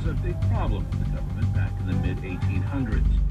was a big problem for the government back in the mid-1800s.